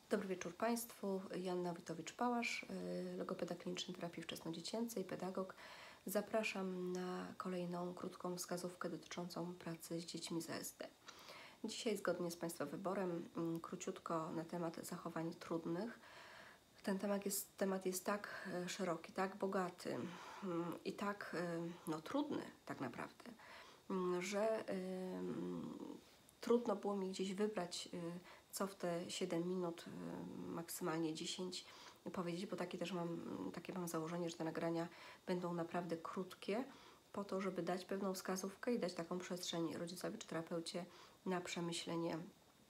Dobry wieczór Państwu. Joanna Witowicz-Pałasz, logopeda klinicznej terapii wczesnodziecięcej, pedagog. Zapraszam na kolejną krótką wskazówkę dotyczącą pracy z dziećmi z ASD. Dzisiaj zgodnie z Państwa wyborem króciutko na temat zachowań trudnych. Ten temat jest tak szeroki, tak bogaty i tak trudny tak naprawdę, że trudno było mi gdzieś wybrać, co w te 7 minut, maksymalnie 10 powiedzieć, bo takie mam założenie, że te nagrania będą naprawdę krótkie, po to, żeby dać pewną wskazówkę i dać taką przestrzeń rodzicowi czy terapeucie na przemyślenie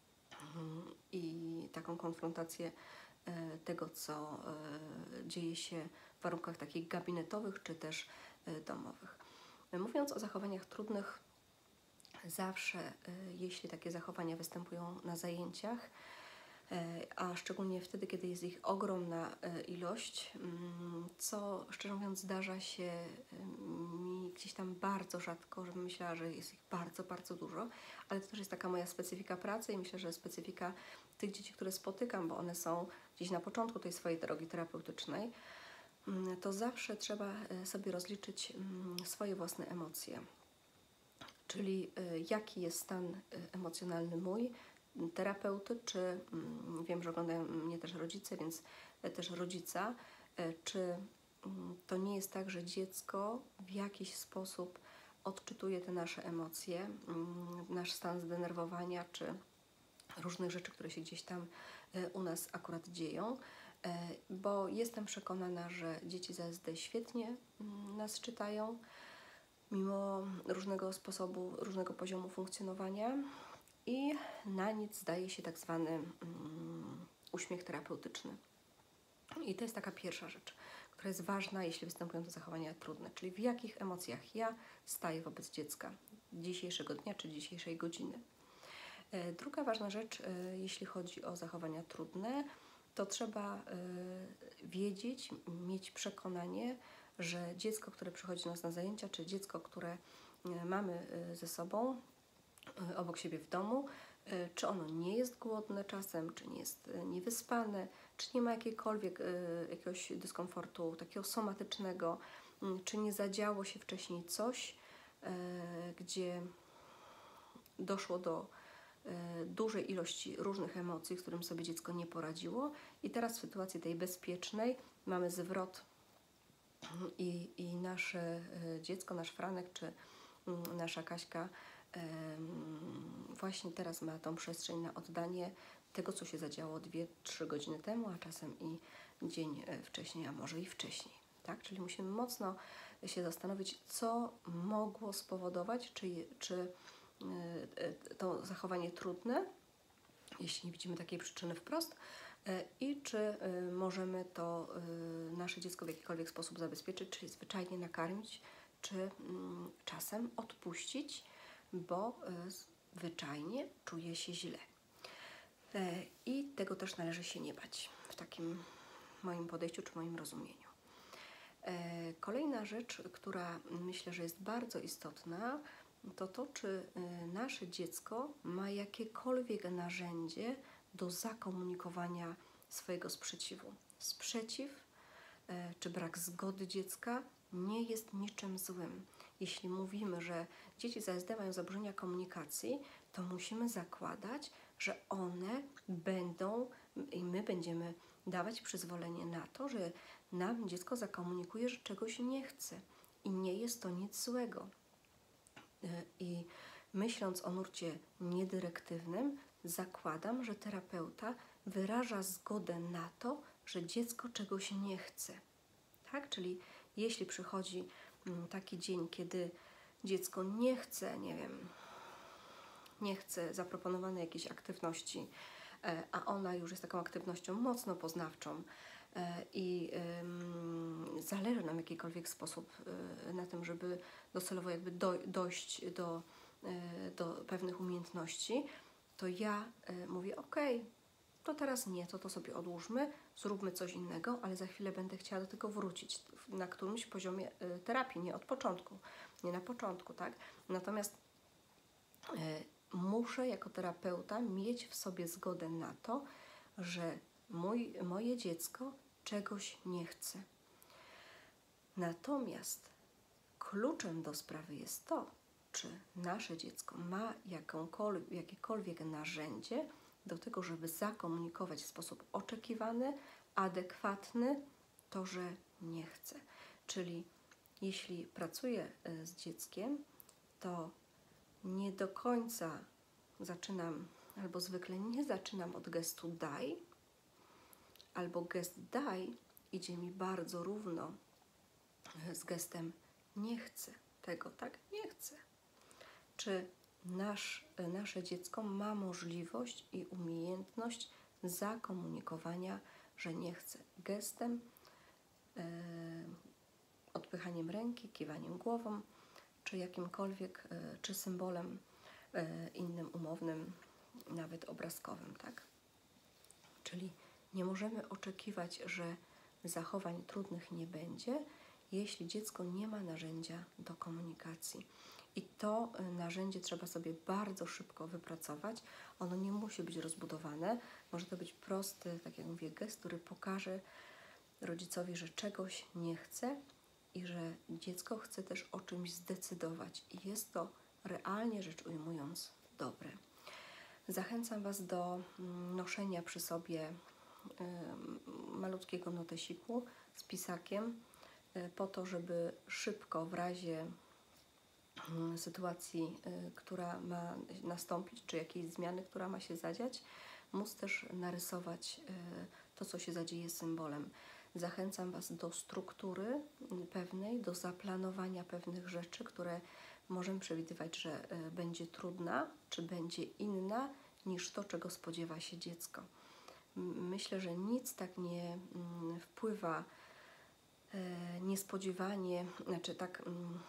i taką konfrontację tego, co dzieje się w warunkach takich gabinetowych czy też domowych. Mówiąc o zachowaniach trudnych, zawsze, jeśli takie zachowania występują na zajęciach, a szczególnie wtedy, kiedy jest ich ogromna ilość, co szczerze mówiąc zdarza się mi gdzieś tam bardzo rzadko, żebym myślała, że jest ich bardzo, bardzo dużo, ale to też jest taka moja specyfika pracy i myślę, że specyfika tych dzieci, które spotykam, bo one są gdzieś na początku tej swojej drogi terapeutycznej, to zawsze trzeba sobie rozliczyć swoje własne emocje. Czyli jaki jest stan emocjonalny mój, terapeuty, czy wiem, że oglądają mnie też rodzice, więc też rodzica, czy to nie jest tak, że dziecko w jakiś sposób odczytuje te nasze emocje, nasz stan zdenerwowania, czy różnych rzeczy, które się gdzieś tam u nas akurat dzieją, bo jestem przekonana, że dzieci z ASD świetnie nas czytają, mimo różnego poziomu funkcjonowania i na nic zdaje się tak zwany uśmiech terapeutyczny. I to jest taka pierwsza rzecz, która jest ważna, jeśli występują te zachowania trudne, czyli w jakich emocjach ja staję wobec dziecka dzisiejszego dnia czy dzisiejszej godziny. Druga ważna rzecz, jeśli chodzi o zachowania trudne, to trzeba wiedzieć, mieć przekonanie, że dziecko, które przychodzi do nas na zajęcia, czy dziecko, które mamy ze sobą, obok siebie w domu, czy ono nie jest głodne czasem, czy nie jest niewyspane, czy nie ma jakiegoś dyskomfortu takiego somatycznego, czy nie zadziało się wcześniej coś, gdzie doszło do dużej ilości różnych emocji, z którym sobie dziecko nie poradziło i teraz w sytuacji tej bezpiecznej mamy zwrot i nasze dziecko, nasz Franek czy nasza Kaśka właśnie teraz ma tą przestrzeń na oddanie tego, co się zadziało 2-3 godziny temu, a czasem i dzień wcześniej, a może i wcześniej. Tak? Czyli musimy mocno się zastanowić, co mogło spowodować, czy to zachowanie trudne, jeśli nie widzimy takiej przyczyny wprost, i czy możemy to nasze dziecko w jakikolwiek sposób zabezpieczyć, czyli zwyczajnie nakarmić, czy czasem odpuścić, bo zwyczajnie czuje się źle. I tego też należy się nie bać w takim moim podejściu czy moim rozumieniu. Kolejna rzecz, która myślę, że jest bardzo istotna, to to, czy nasze dziecko ma jakiekolwiek narzędzie do zakomunikowania swojego sprzeciwu. Sprzeciw czy brak zgody dziecka nie jest niczym złym. Jeśli mówimy, że dzieci z ASD mają zaburzenia komunikacji, to musimy zakładać, że one będą i my będziemy dawać przyzwolenie na to, że nam dziecko zakomunikuje, że czegoś nie chce i nie jest to nic złego. I myśląc o nurcie niedyrektywnym, zakładam, że terapeuta wyraża zgodę na to, że dziecko czegoś nie chce. Tak? Czyli jeśli przychodzi taki dzień, kiedy dziecko nie chce, nie chce zaproponowanej jakiejś aktywności, a ona już jest taką aktywnością mocno poznawczą i zależy nam w jakikolwiek sposób na tym, żeby docelowo dojść do pewnych umiejętności, to ja mówię, to teraz nie, to sobie odłóżmy, zróbmy coś innego, ale za chwilę będę chciała do tego wrócić na którymś poziomie terapii, nie od początku, nie na początku, tak? Natomiast muszę jako terapeuta mieć w sobie zgodę na to, że moje dziecko czegoś nie chce. Natomiast kluczem do sprawy jest to, czy nasze dziecko ma jakiekolwiek narzędzie do tego, żeby zakomunikować w sposób oczekiwany, adekwatny to, że nie chce. Czyli jeśli pracuję z dzieckiem, to nie do końca zaczynam, albo zwykle nie zaczynam od gestu daj, albo gest daj idzie mi bardzo równo z gestem nie chcę tego, tak? Nie chcę. Czy nasze dziecko ma możliwość i umiejętność zakomunikowania, że nie chce gestem, odpychaniem ręki, kiwaniem głową, czy jakimkolwiek, czy symbolem innym, umownym, nawet obrazkowym, tak? Czyli nie możemy oczekiwać, że zachowań trudnych nie będzie, jeśli dziecko nie ma narzędzia do komunikacji. I to narzędzie trzeba sobie bardzo szybko wypracować. Ono nie musi być rozbudowane. Może to być prosty, tak jak mówię, gest, który pokaże rodzicowi, że czegoś nie chce i że dziecko chce też o czymś zdecydować. I jest to realnie rzecz ujmując dobre. Zachęcam Was do noszenia przy sobie malutkiego notesiku z pisakiem po to, żeby szybko w razie sytuacji, która ma nastąpić, czy jakiejś zmiany, która ma się zadziać, móc też narysować to, co się zadzieje symbolem. Zachęcam Was do struktury pewnej, do zaplanowania pewnych rzeczy, które możemy przewidywać, że będzie trudna, czy będzie inna niż to, czego spodziewa się dziecko. Myślę, że nic tak nie wpływa niespodziewanie, znaczy tak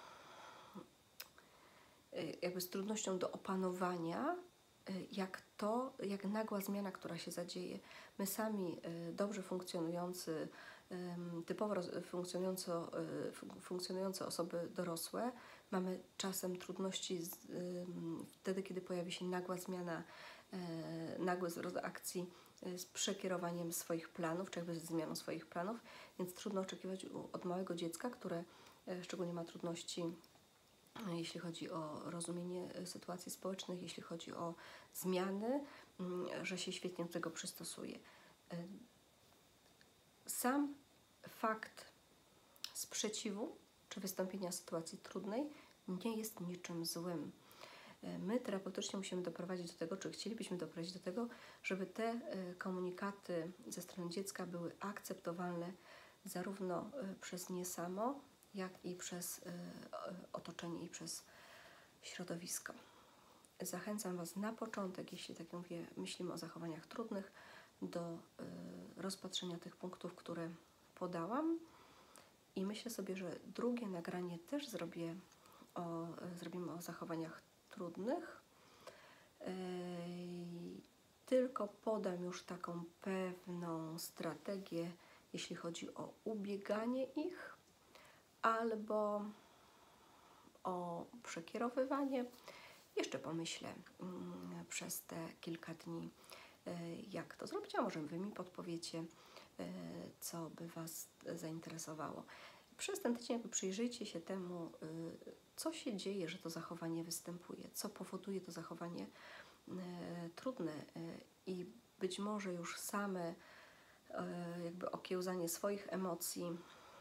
jakby z trudnością do opanowania, jak nagła zmiana, która się zadzieje. My sami dobrze funkcjonujący, typowo funkcjonujące osoby dorosłe mamy czasem trudności wtedy, kiedy pojawi się nagła zmiana, nagły zwrot akcji z przekierowaniem swoich planów, czy jakby z zmianą swoich planów, więc trudno oczekiwać od małego dziecka, które szczególnie ma trudności, jeśli chodzi o rozumienie sytuacji społecznych, jeśli chodzi o zmiany, że się świetnie do tego przystosuje. Sam fakt sprzeciwu czy wystąpienia sytuacji trudnej nie jest niczym złym. My terapeutycznie musimy doprowadzić do tego, czy chcielibyśmy doprowadzić do tego, żeby te komunikaty ze strony dziecka były akceptowalne zarówno przez nie samo, jak i przez otoczenie i przez środowisko. Zachęcam Was na początek, jeśli tak mówię, myślimy o zachowaniach trudnych, do rozpatrzenia tych punktów, które podałam. I myślę sobie, że drugie nagranie też zrobimy o zachowaniach trudnych. Tylko podam już taką pewną strategię, jeśli chodzi o ubieganie ich albo o przekierowywanie. Jeszcze pomyślę przez te kilka dni, jak to zrobić, a może Wy mi podpowiecie, co by Was zainteresowało. Przez ten tydzień przyjrzyjcie się temu, co się dzieje, że to zachowanie występuje, co powoduje to zachowanie trudne i być może już same jakby okiełzanie swoich emocji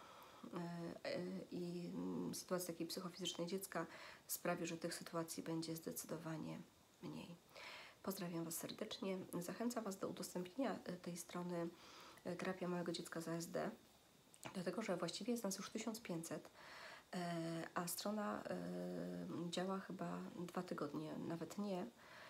i sytuacji takiej psychofizycznej dziecka sprawi, że tych sytuacji będzie zdecydowanie mniej. Pozdrawiam Was serdecznie. Zachęcam Was do udostępnienia tej strony Terapia Małego Dziecka z ASD, dlatego że właściwie jest nas już 1500, a strona działa chyba 2 tygodnie, nawet nie,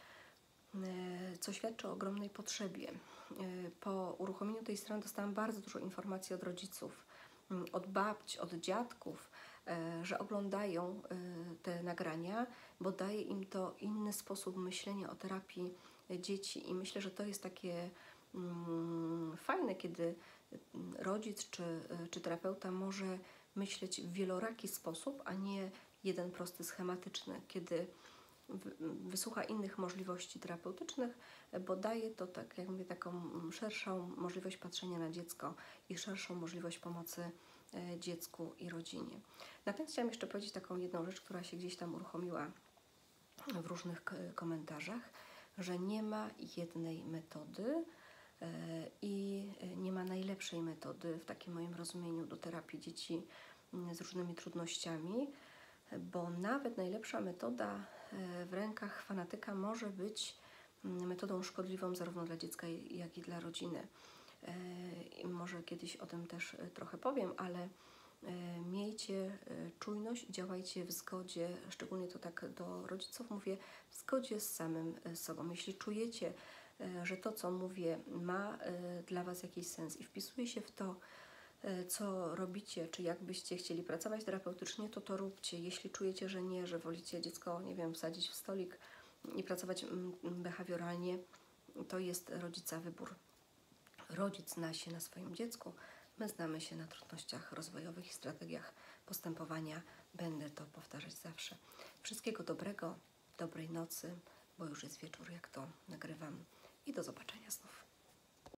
co świadczy o ogromnej potrzebie. Po uruchomieniu tej strony dostałam bardzo dużo informacji od rodziców, od babci, od dziadków, że oglądają te nagrania, bo daje im to inny sposób myślenia o terapii dzieci i myślę, że to jest takie fajne, kiedy rodzic czy terapeuta może myśleć w wieloraki sposób, a nie jeden prosty, schematyczny, kiedy wysłucha innych możliwości terapeutycznych, bo daje to, tak jak mówię, taką szerszą możliwość patrzenia na dziecko i szerszą możliwość pomocy dziecku i rodzinie. Natomiast chciałam jeszcze powiedzieć taką jedną rzecz, która się gdzieś tam uruchomiła w różnych komentarzach, że nie ma jednej metody i nie ma najlepszej metody w takim moim rozumieniu do terapii dzieci z różnymi trudnościami, bo nawet najlepsza metoda w rękach fanatyka może być metodą szkodliwą zarówno dla dziecka, jak i dla rodziny. Może kiedyś o tym też trochę powiem, ale miejcie czujność, działajcie w zgodzie, szczególnie to tak do rodziców mówię, w zgodzie z samym sobą. Jeśli czujecie, że to, co mówię, ma dla Was jakiś sens i wpisuje się w to, co robicie, czy jakbyście chcieli pracować terapeutycznie, to róbcie. Jeśli czujecie, że nie, że wolicie dziecko, nie wiem, wsadzić w stolik i pracować behawioralnie, to jest rodzica wybór. Rodzic zna się na swoim dziecku, my znamy się na trudnościach rozwojowych i strategiach postępowania. Będę to powtarzać zawsze. Wszystkiego dobrego, dobrej nocy, bo już jest wieczór, jak to nagrywam, i do zobaczenia znów.